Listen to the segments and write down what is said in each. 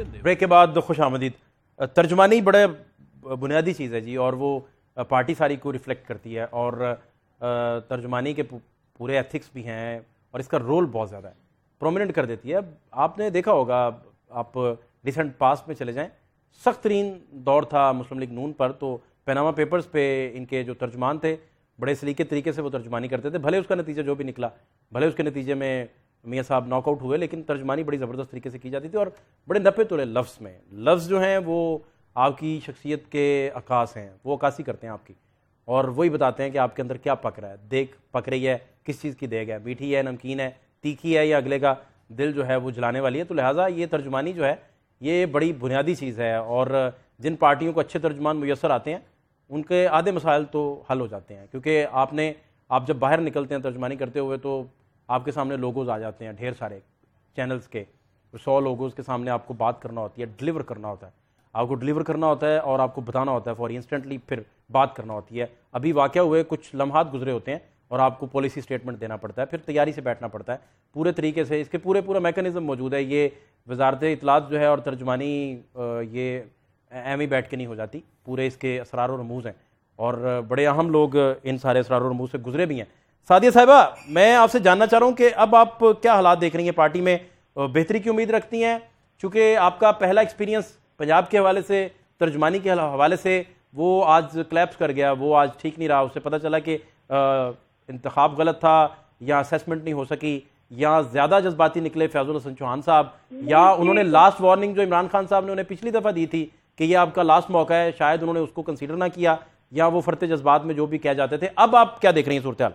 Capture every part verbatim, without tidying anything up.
Break کے بعد خوش آمدید. ترجمانی بڑے بنیادی چیز ہے جی, اور وہ پارٹی ساری کو ریفلیکٹ کرتی ہے, اور ترجمانی کے پورے ایتھکس بھی ہیں, اور اس کا رول بہت زیادہ ہے, پرومیننٹ کر دیتی ہے. آپ نے دیکھا ہوگا, آپ ریسنٹ پاسٹ میں چلے جائیں, سخت ترین دور تھا مسلم لیگ نون پر, تو پیناما پیپرز پہ ان کے جو ترجمان تھے بڑے سلیقے طریقے سے وہ ترجمانی کرتے تھے, بھلے اس کا نتیجہ جو بھی نکلا, بھلے اس کے نتیجے میں میاں صاحب ناک آؤٹ ہوئے, لیکن ترجمانی بڑی زبردست طریقے سے کی جاتی تھی, اور بڑے نپے تلے لفظ میں, لفظ جو ہیں وہ آپ کی شخصیت کے عکاس ہیں, وہ عکاسی کرتے ہیں آپ کی, اور وہی بتاتے ہیں کہ آپ کے اندر کیا پک رہا ہے, دیکھ پک رہی ہے, کس چیز کی دیگ ہے, میٹھی ہے, نمکین ہے, تیکھی ہے, یا اگلے کا دل جو ہے وہ جلانے والی ہے. تو لہٰذا یہ ترجمانی جو ہے یہ بڑی بنیادی چیز ہے, اور جن پارٹیوں کو اچھے ترجمان میسر آتے ہیں ان کے آدھے مسائل تو حل ہو جاتے ہیں, کیونکہ آپ نے آپ جب باہر نکلتے ہیں ترجمانی کرتے ہوئے تو آپ کے سامنے لوگوز آ جاتے ہیں ڈھیر سارے چینلز کے, سو لوگوز کے سامنے آپ کو بات کرنا ہوتی ہے, ڈلیور کرنا ہوتا ہے, آپ کو ڈلیور کرنا ہوتا ہے, اور آپ کو بتانا ہوتا ہے فوری انسٹنٹلی, پھر بات کرنا ہوتی ہے. ابھی واقعہ ہوئے کچھ لمحات گزرے ہوتے ہیں اور آپ کو پالیسی اسٹیٹمنٹ دینا پڑتا ہے, پھر تیاری سے بیٹھنا پڑتا ہے پورے طریقے سے, اس کے پورے پورا میکانزم موجود ہے. یہ وزارت اطلاعات جو ہے اور ترجمانی یہ ایم ہی بیٹھ کے نہیں ہو جاتی, پورے اس کے اسرار و رموز ہیں, اور بڑے اہم لوگ ان سارے اسرار و رموز سے گزرے بھی ہیں. سعدیہ صاحبہ, میں آپ سے جاننا چاہ رہا ہوں کہ اب آپ کیا حالات دیکھ رہی ہیں پارٹی میں, بہتری کی امید رکھتی ہیں, چونکہ آپ کا پہلا ایکسپیرینس پنجاب کے حوالے سے, ترجمانی کے حوالے سے, وہ آج کلیپس کر گیا, وہ آج ٹھیک نہیں رہا, اس سے پتہ چلا کہ انتخاب غلط تھا, یا اسیسمنٹ نہیں ہو سکی, یا زیادہ جذباتی نکلے فیاض الحسن چوہان صاحب, یا انہوں نے لاسٹ وارننگ جو عمران خان صاحب نے انہیں پچھلی دفعہ دی تھی کہ یہ آپ کا لاسٹ موقع ہے, شاید انہوں نے اس کو کنسیڈر نہ کیا, یا وہ فرتے جذبات میں جو بھی کہہ جاتے تھے. اب آپ کیا دیکھ رہی ہیں صورتحال؟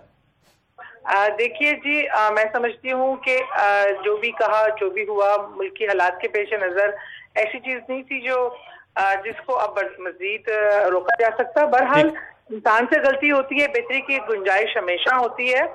دیکھیے جی, میں سمجھتی ہوں کہ جو بھی کہا, جو بھی ہوا, ملکی حالات کے پیش نظر ایسی چیز نہیں تھی جو جس کو اب مزید روکا جا سکتا. بہرحال انسان سے غلطی ہوتی ہے, بہتری کی گنجائش ہمیشہ ہوتی ہے.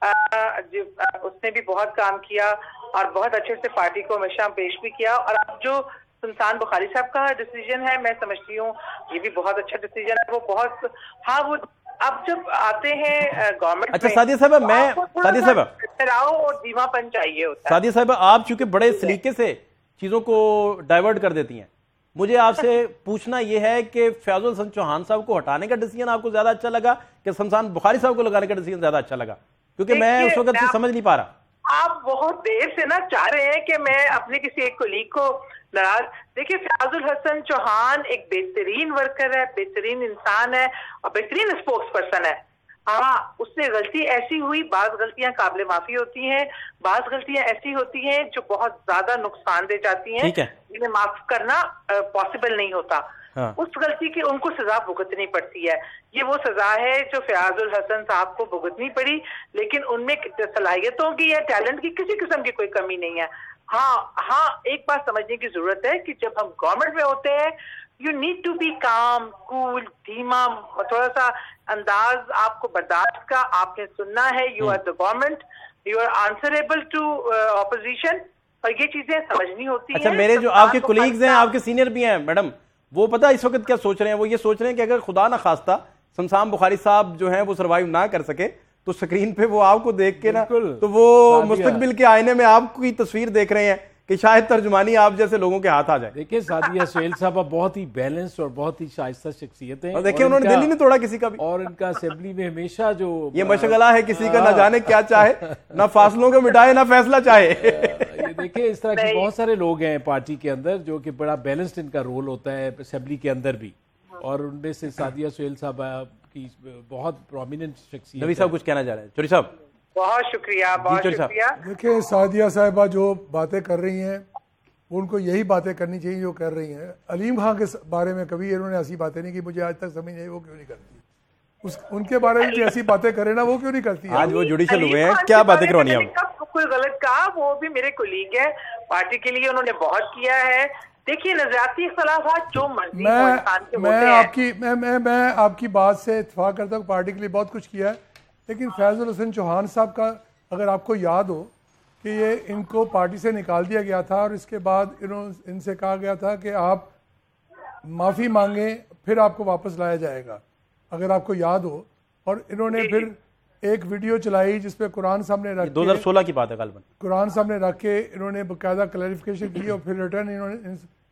اس نے بھی بہت کام کیا اور بہت اچھے سے پارٹی کو ہمیشہ پیش بھی کیا, اور اب جو سلطان بخاری صاحب کا ڈیسیجن ہے, میں سمجھتی ہوں یہ بھی بہت اچھا ڈیسیجن ہے. وہ بہت, ہاں وہ اب جب آتے ہیں گورنمنٹ. اچھا سعدیہ صاحبہ, میں سعدیہ صاحبہ اور دھیما پن چاہیے ہوتا ہے. سعدیہ صاحبہ, آپ چونکہ بڑے سلیقے سے چیزوں کو ڈائیورٹ کر دیتی ہیں, مجھے آپ سے پوچھنا یہ ہے کہ فیاض الحسن چوہان صاحب کو ہٹانے کا ڈیسیجن آپ کو زیادہ اچھا لگا کہ سلطان بخاری صاحب کو لگانے کا ڈیسیجن زیادہ اچھا لگا؟ کیونکہ میں اس وقت سے سمجھ نہیں پا رہا. آپ بہت دیر سے نا چاہ رہے ہیں کہ میں اپنے کسی ایک کولیگ کو ناراض. دیکھیے, فیاض الحسن چوہان ایک بہترین ورکر ہے, بہترین انسان ہے, اور بہترین اسپوکس پرسن ہے. ہاں, اس سے غلطی ایسی ہوئی, بعض غلطیاں قابل معافی ہوتی ہیں, بعض غلطیاں ایسی ہوتی ہیں جو بہت زیادہ نقصان دہ جاتی ہیں, جنہیں معاف کرنا پاسبل نہیں ہوتا. اس غلطی کی ان کو سزا بھگتنی پڑتی ہے. یہ وہ سزا ہے جو فیاض الحسن صاحب کو بھگتنی پڑی, لیکن ان میں صلاحیتوں کی یا ٹیلنٹ کی کسی قسم کی کوئی کمی نہیں ہے. ہاں ہاں ایک بات سمجھنے کی ضرورت ہے کہ جب ہم گورنمنٹ میں ہوتے ہیں, you need to be calm, cool, دھیما, تھوڑا سا انداز آپ کو برداشت کا, آپ نے سننا ہے. You are the government, you are answerable to opposition, اور یہ چیزیں سمجھنی ہوتی ہیں. اچھا, میرے جو آپ کے کولیگز ہیں, آپ کے سینئر بھی ہیں میڈم, وہ پتہ اس وقت کیا سوچ رہے ہیں؟ وہ یہ سوچ رہے ہیں کہ اگر خدا نہ خواستہ شمشان بخاری صاحب جو ہیں وہ سروائیو نہ کر سکے تو سکرین پہ وہ آپ کو دیکھ کے نا, تو وہ مستقبل کے آئینے میں آپ کی تصویر دیکھ رہے ہیں کہ شاید ترجمانی آپ جیسے لوگوں کے ہاتھ آ جائے. دیکھیں سعدیہ سہیل صاحبہ بہت ہی بیلنس اور بہت ہی شائستہ شخصیت ہیں, اور دیکھیں انہوں نے دل ہی نہیں توڑا کسی کا بھی, اور ان کا اسمبلی میں ہمیشہ جو یہ مشغلہ ہے کسی کا نہ جانے کیا چاہے, نہ فاصلوں کو مٹائے نہ فیصلہ چاہے. یہ دیکھیں اس طرح کے بہت سارے لوگ ہیں پارٹی کے اندر جو کہ بڑا بیلنسڈ ان کا رول ہوتا ہے اسمبلی کے اندر بھی, اور ان میں سے سعدیہ سہیل صاحبہ کی بہت پرومیننٹ شخصیت. نبی صاحب کچھ کہنا چاہ رہے ہیں؟ چوری صاحب. بہت شکریہ, بہت شکریہ. دیکھیں سعدیہ صاحبہ جو باتیں کر رہی ہیں ان کو یہی باتیں کرنی چاہیے جو کر رہی ہیں. علیم خان کے بارے میں کبھی انہوں نے ایسی باتیں نہیں کی, مجھے آج تک سمجھ نہیں وہ کیوں نہیں کرتی. اس ان کے بارے میں ایسی باتیں کرے نا, وہ کیوں نہیں کرتی. آج وہ جوڈیشل ہوئے ہیں, کیا باتیں کروانی ہیں؟ کوئی غلط کہا, وہ بھی میرے کولیگ ہیں, پارٹی کے لیے انہوں نے بہت کیا ہے. دیکھیے نظریاتی اختلافات جو مرضی میں آپ کی میں میں میں آپ کی بات سے اتفاق کرتا ہوں, پارٹی کے لیے بہت کچھ کیا ہے, لیکن فیاض الحسن چوہان صاحب کا اگر آپ کو یاد ہو کہ یہ ان کو پارٹی سے نکال دیا گیا تھا, اور اس کے بعد انہوں ان سے کہا گیا تھا کہ آپ معافی مانگیں پھر آپ کو واپس لایا جائے گا, اگر آپ کو یاد ہو. اور انہوں نے پھر ایک ویڈیو چلائی جس پہ قرآن سامنے رکھ دو ہزار سولہ کی بات ہے غالباً, قرآن سامنے رکھ کے انہوں نے باقاعدہ کلیریفیکیشن کی, اور پھر ریٹرن انہوں نے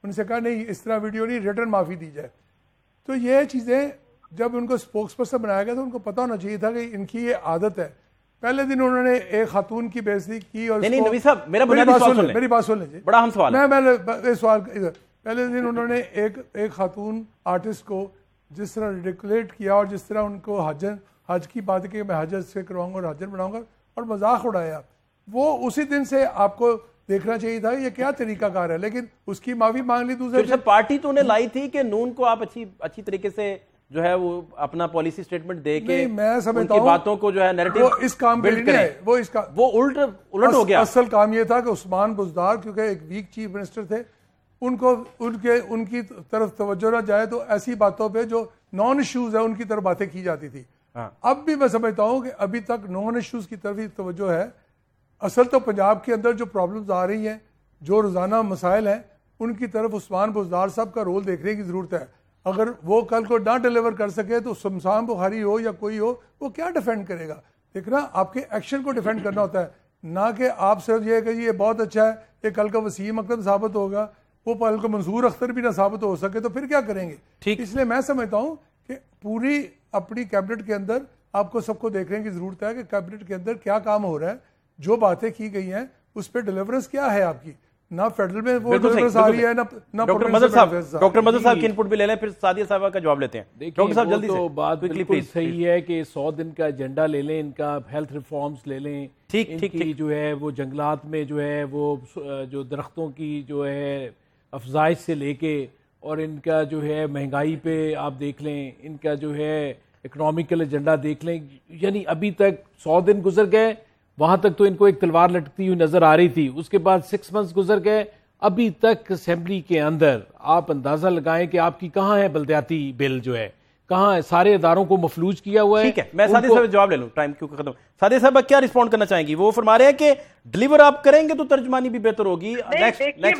ان سے کہا نہیں اس طرح ویڈیو نہیں, ریٹرن معافی دی جائے. تو یہ چیزیں جب ان کو اسپوکس پرسن بنایا گیا تو ان کو پتا ہونا چاہیے تھا کہ ان کی یہ عادت ہے. پہلے دن انہوں نے ایک خاتون کی بے عزتی کی اور نہیں نبی صاحب میرا بنیادی سوال سن لیں, میری بات سن لیجیے, بڑا اہم سوال ہے. میں میں سوال پہلے دن انہوں نے ایک ایک خاتون آرٹسٹ کو جس طرح ریڈیکولیٹ کیا اور جس طرح ان کو حجن حج کی بات کہ میں حج سے کرواؤں گا اور حجن بناؤں گا اور مذاق اڑایا, وہ اسی دن سے آپ کو دیکھنا چاہیے تھا یہ کیا طریقہ کار ہے. لیکن اس کی معافی مانگ لی دوسرے. پارٹی تو انہیں لائی تھی کہ نون کو آپ اچھی اچھی طریقے سے جو ہے وہ اپنا پالیسی سٹیٹمنٹ دے کے میں سمجھتا ہوں ہوں باتوں کو جو ہے نیریٹو اس کام کے لیے ہے, وہ اس کا وہ الٹ الٹ ہو گیا. اصل کام یہ تھا کہ عثمان بزدار کیونکہ ایک ویک چیف منسٹر تھے, ان کو ان کے ان کی طرف توجہ نہ جائے تو ایسی باتوں پہ جو نان ایشوز ہیں ان کی طرف باتیں کی جاتی تھی. اب بھی میں سمجھتا ہوں کہ ابھی تک نان ایشوز کی طرف ہی توجہ ہے. اصل تو پنجاب کے اندر جو پرابلمز آ رہی ہیں, جو روزانہ مسائل ہیں, ان کی طرف عثمان بزدار صاحب کا رول دیکھنے کی ضرورت ہے. اگر وہ کل کو نہ ڈیلیور کر سکے تو شمشان بخاری ہو یا کوئی ہو وہ کیا ڈیفینڈ کرے گا. دیکھنا آپ کے ایکشن کو ڈیفینڈ کرنا ہوتا ہے, نہ کہ آپ صرف یہ کہ یہ بہت اچھا ہے, یہ کل کا وسیم اکرم ثابت ہوگا, وہ کل کو منصور اختر بھی نہ ثابت ہو سکے تو پھر کیا کریں گے. اس لیے میں سمجھتا ہوں کہ پوری اپنی کیبنٹ کے اندر آپ کو سب کو دیکھنے کی ضرورت ہے کہ کیبنٹ کے اندر کیا کام ہو رہا ہے, جو باتیں کی گئی ہیں اس پہ ڈیلیورنس کیا ہے آپ کی. نہ فیڈرل میں وہ ڈیلیورنس آ رہی ہے نہ ڈاکٹر مدد صاحب ڈاکٹر مدد صاحب کی انپٹ بھی لے لیں, پھر سعدیہ صاحبہ کا جواب لیتے ہیں. ڈاکٹر صاحب جلدی سے. تو بات بالکل صحیح ہے کہ سو دن کا ایجنڈا لے لیں, ان کا ہیلتھ ریفارمز لے لیں, ان کی جو ہے وہ جنگلات میں جو ہے وہ جو درختوں کی جو ہے افزائش سے لے کے, اور ان کا جو ہے مہنگائی پہ آپ دیکھ لیں, ان کا جو ہے اکنامیکل ایجنڈا دیکھ لیں. یعنی ابھی تک سو دن گزر گئے, وہاں تک تو ان کو ایک تلوار لٹکتی ہوئی نظر آ رہی تھی. اس کے بعد سکس منتھس گزر گئے, ابھی تک اسمبلی کے اندر آپ اندازہ لگائیں کہ آپ کی کہاں ہے بلدیاتی بل, جو ہے کہاں ہے, سارے اداروں کو مفلوج کیا ہوا ہے. ٹھیک ہے, میں سعدیہ صاحب جواب لے لوں, ٹائم کیوں ختم. سعدیہ صاحب کیا رسپونڈ کرنا چاہیں گی؟ وہ فرما رہے ہیں کہ ڈلیور آپ کریں گے تو ترجمانی بھی بہتر ہوگی. دیکھیے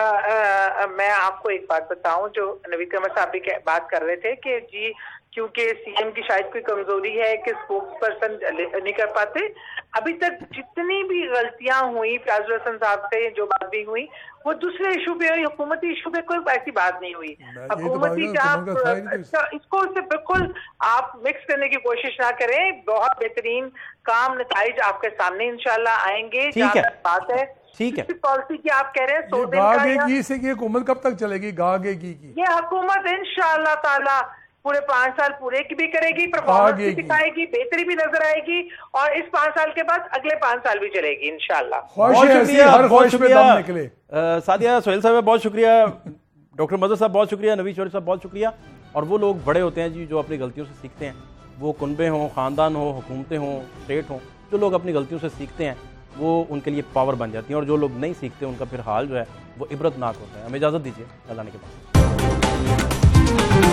میں آپ کو ایک بات بتاؤں, جو نوید قمر صاحب بھی بات کر رہے تھے کہ جی کیونکہ سی ایم کی شاید کوئی کمزوری ہے کہ اسپوکس پرسن نہیں کر پاتے. ابھی تک جتنی بھی غلطیاں ہوئی فیاض الحسن صاحب سے جو بات بھی ہوئی وہ دوسرے ایشو پہ ہوئی, حکومتی ایشو پہ کوئی ایسی بات نہیں ہوئی. حکومتی اس کو سے بالکل آپ مکس کرنے کی کوشش نہ کریں. بہت بہترین کام نتائج آپ کے سامنے انشاءاللہ آئیں گے. جہاں بات ہے ٹھیک ہے پالیسی کی آپ کہہ رہے ہیں سو دن کا, گی سے یہ حکومت کب تک چلے گی؟ گا گے گی کی یہ حکومت انشاءاللہ تعالی پورے پانچ سال پورے کی بھی کرے گی, پرفارمنس بھی دکھائے گی, بہتری بھی نظر آئے گی, اور اس پانچ سال کے بعد اگلے پانچ سال بھی چلے گی انشاءاللہ. بہت شکریہ, بہت شکریہ سعدیہ سہیل صاحب, بہت شکریہ ڈاکٹر مدد صاحب, بہت شکریہ نوید شوری صاحب, بہت شکریہ. اور وہ لوگ بڑے ہوتے ہیں جی جو اپنی غلطیوں سے سیکھتے ہیں, وہ کنبے ہوں, خاندان ہوں, حکومتیں ہوں, اسٹیٹ ہوں, جو لوگ اپنی غلطیوں سے سیکھتے ہیں وہ ان کے لیے پاور بن جاتی ہیں, اور جو لوگ نہیں سیکھتے ان کا پھر حال جو ہے وہ عبرتناک ہوتا ہے. ہمیں اجازت دیجیے اللہ نے کے بعد.